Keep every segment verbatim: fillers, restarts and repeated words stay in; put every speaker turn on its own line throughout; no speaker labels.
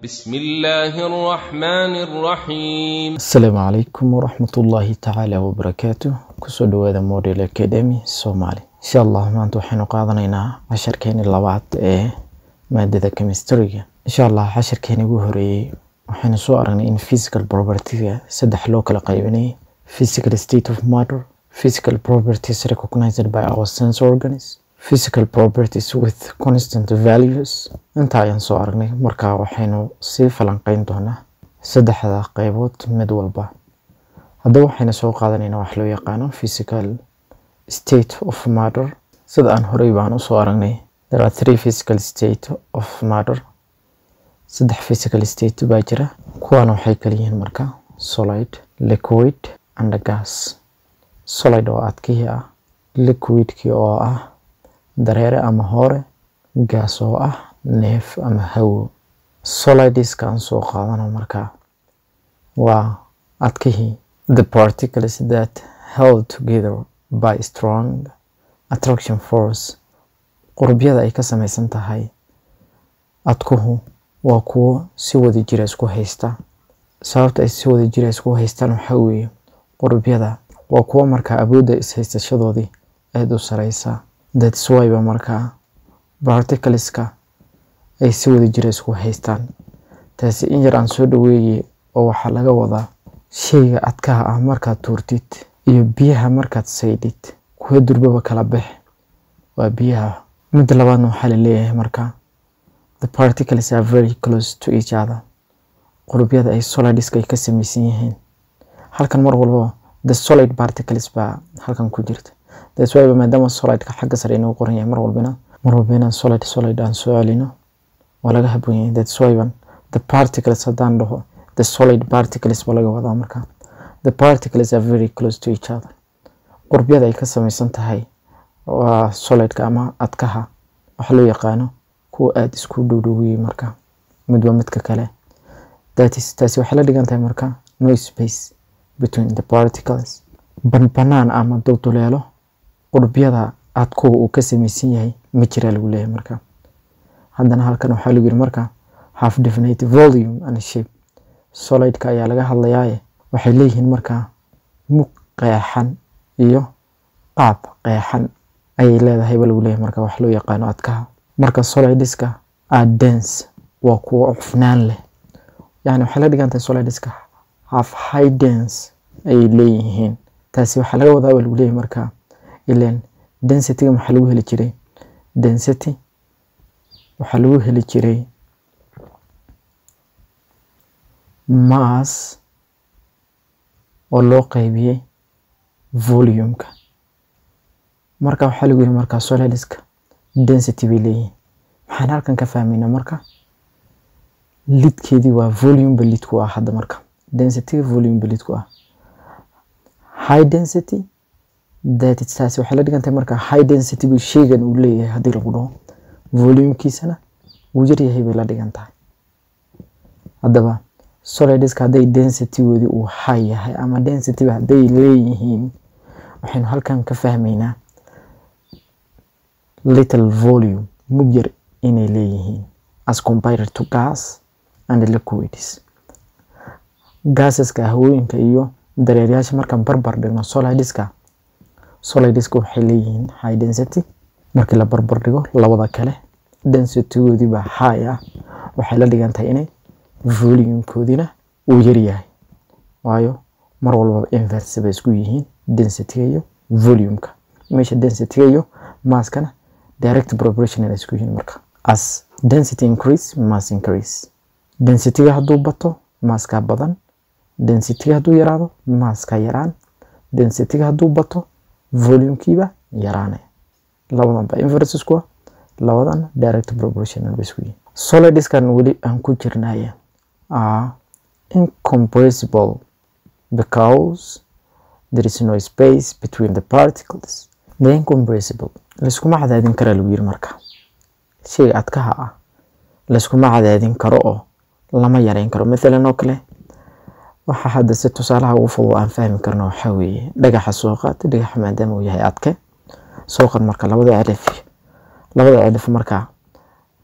بسم الله الرحمن الرحيم.
السلام عليكم ورحمة الله تعالى وبركاته. كسو دوادة موديل أكاديمي سومالي إن شاء الله ما أنتو حينو قادنينا عشر كيني اللوات إيه مادة كيمسترية إن شاء الله عشر كيني وهري وحين سوارني إن physical properties سدح لوكال قيبني physical state of matter, physical properties recognized by our sense organs, physical properties with constant values. inta ayaan soo aragnay markaa waxaynu sii falanqeyn doonaa saddexda qaybood mid walba. hadda waxaynu soo qaadanaynaa wax loo yaqaano physical state of matter. sida aan horey baan u soo aragnay there are three physical state of matter. saddex physical state baa jira, kuwaana waxay kala yihiin markaa solid, liquid and gas. solid oo adkii ah, liquidkii oo ah dareere ama hore, gas oo ah neef ama hawo. solidiskaan soo qaadano markaa waa adkihii, the particles that held together by strong attraction force. qurubyada ay ka samaysan tahay adkuhu waa kuwo si wada jira isku haysta. sababta ay si wada jira isku haystaan waxa weeye qurubyada waa kuwo markaa awoodda is haysashadoodii aad u sareysa. that's why ba markaa particleska ay si wada jira isku haystaan. taasi in yar aan soo dhaweeyay oo waxa laga wadaa shayga adkaha ah markaad tuurtid iyo biyaha markaad saydid kuwa durbaba kala bix waa biyaha. mid labaadna waxa la leeyahay markaa the particles are very close to each other. qurubyada ay solidiska ay ka samaysan yihiin halkan mar walba the solid particles baa halkan ku jirta. that's why maadaama solidka xagga sare inuu qoran yahay mar walbana mar walbana solid solid aan soo celino waa laga habboon yahay. that's why the particles hadaan dhaho the solid particles baa laga wadaa markaa the particles are very close to each other. qurubyada ay ka samaysan tahay waa solidka ama adkaha waxa loo yaqaano kuwa aad isku dhowdhoway markaa midba midka kale. that is taasi waxa la dhigan tahay markaa no space between the particles. banbanaan ama dulduleelo qurubyada adku uu ka samaysan yahay ma jira lagu leeyahay markaa. haddana halkan waxa lagu yiri markaa half definite volume and shape. solidka ayaa laga hadlayaa waxay leeyihiin markaa mug qeexan iyo qaab qeexan ay leedahay baa lagu leeyahay markaa wax loo yaqaano adkaha. marka solidiska are dense waa kuwa cufnaan leh, yani waxa la dhigan tahay solidiska half high dense ay leeyihiin. taasi waxa laga wadaa lagu leeyahay markaa ileen density waxa lagu heli jiray density waxa lagu heli jiray mass oo loo qaybiyay volume-ka. marka waxa lagu yiri markaa solidiska density bay leeyihiin. maxaan halkan ka fahmaynaa markaa lidkeedii waa volume ba lidku ah. hadda markaa density volume ba lidku ah. high density that is taasi waxa la dhigan tahay markaa high density bu shaygan uu leeyahay hadii lagu dhaho volume-kiisana uu yar yahay bay la dhigan tahay. haddaba solidiska haday density-goodii uu high yahay ama density haday leeyihiin waxaynu halkan ka fahmaynaa little volume mug yar inay leeyihiin as compared to gas and liquids. gasaska hawooyinka iyo dareerayaasha markaan barbar dhigno solidiska solidiska waxay leeyihiin high density. markii la barbar dhigo labada kale density-goodii baa high ah waxay la dhigan tahay inay volume-koodina uu yar yahay. waayo mar walba inverse bay isku yihiin density iyo volume-ka. meesha density iyo mass-kana direct proportional isku yihiin marka. as density increase mass increase. density hadduu bato mass ka badan, density hadduu yaraado mass ka yaraan, density hadduu bato volume-kiiba yaraanay. labadan ba inverse isku ah, labadan direct proportional isku yihiin. solidiskan wali aan ku jirnaa are incompressible because there is no space between the particles. the incompressible laskuma cadaadin karo lagu yiri markaa shay adkaha ah laskuma cadaadin karo oo lama yareyn karo. midna oo kale waxa hadda si tusaalaha ugu fudud aan fahmi karno waxa weeye dhagaxa soo qaat dhagax maadaama uu yahay adke soo qad marka labada alif labada alif markaa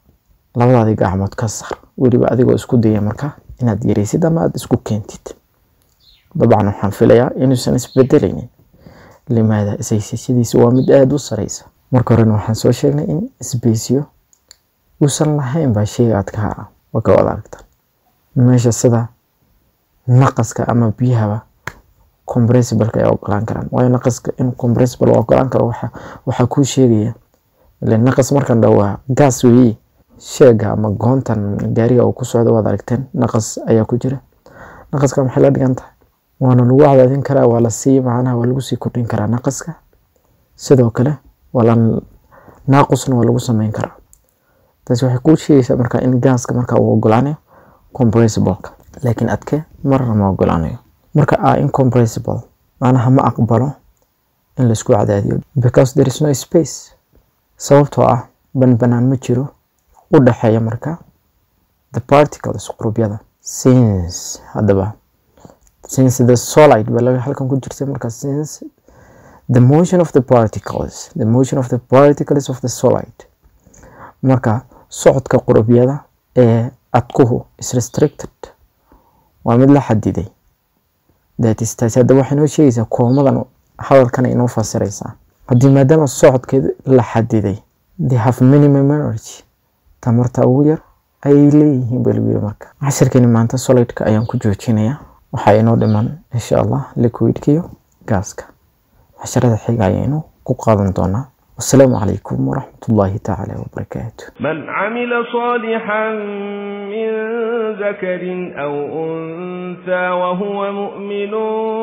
labadaadii gacmood ka saar weliba adigoo isku daya marka inaad yareysid ama aad isku keentid. dabcan waxaan filayaa inuusan isbedelaynin. limaada isaysashadiisu waa mid aad u sareysa. marka horena waxaan soo sheegnay in isbeesiyo uusan lahayn baa shayga adkaa ah. waa ka wada aragtaan meesha sida naqaska ama biyaha compressible ay ogolaan karaan. waa naqaska in compressible ogolaan karo waxa waxa ku sheegaya ilaa naqas markan dhawaa gas weey sheega ama goontan gaariga uu ku socdo wada aragteen naqas ayaa ku jira. naqaska maxay la dhiganta waana lagu cadaadin karaa waa la sii macnaha waa lagu sii kordhin karaa naqaska. sidoo kale wala naaqusna waa lagu sameyn karaa. taasi waxay ku sheegaysaa marka in gaska marka uu ogolaanayo compressible laakiin adke marna ma ogolaanayo. marka ah incompressible macnaha ma aqbalo in la isku cadaadiyo because there is no space. sababtoo ah banbanaan ma jiro u dhaxeeya marka the particles qurubyada. since hadaba since the solid balaga halkan ku jirtay marka since the motion of the particles the motion of the particles of the solid marka socodka qurubyada ee adkuhu is restricted waa mid la xadiday. that is taasi hadaba waxay noo sheegaysaa koomadan hadalkan inoo fasiraysaa haddii maadaama socodkeeda la xadiday they have minimum energy tamarta ugu yar ay leeyihiin balwiyo. marka casharkeeni maanta solidka ayaan ku joojinayaa. waxaa inoo dhiman insha Allah liquidkiyo gaska. casharada xiga ayaynu ku qaadan doonaa. والسلام عليكم ورحمة الله تعالى وبركاته.
من عمل صالحا من ذكر أو أنثى وهو مؤمن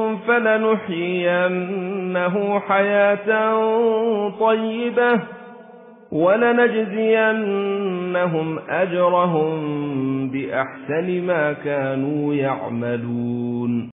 فلنحيينه حياة طيبة ولنجزينهم أجرهم بأحسن ما كانوا يعملون.